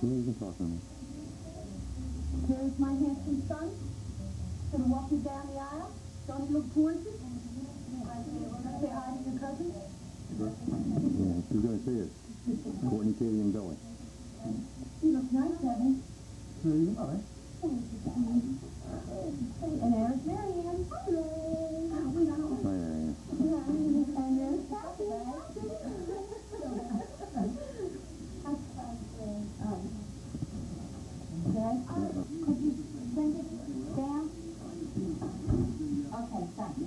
You can talk to me. Here's my handsome son. Gonna walk you down the aisle. Don't he look gorgeous? Say hi to your cousins. Sure. Yeah, who's going to see it? Courtney, Katie, and Billy. You look nice, Evan. There you go, eh? And there's Marianne. Hello. Oh, yeah. And there's Patti. Dad, could you send it down? Okay, thanks.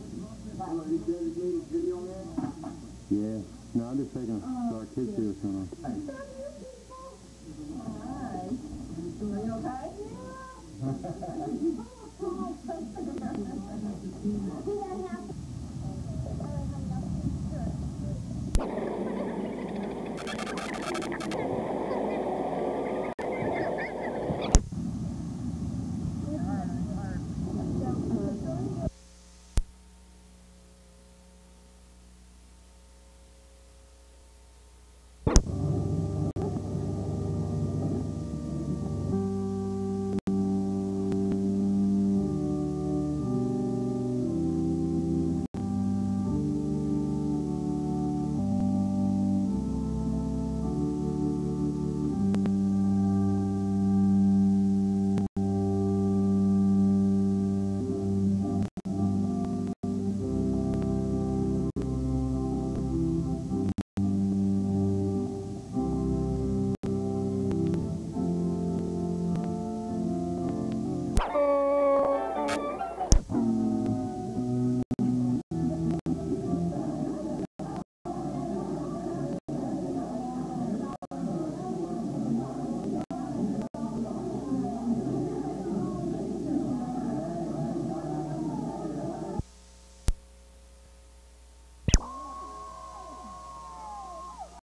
Bye. Yeah. No, I'm just taking our kids to this one.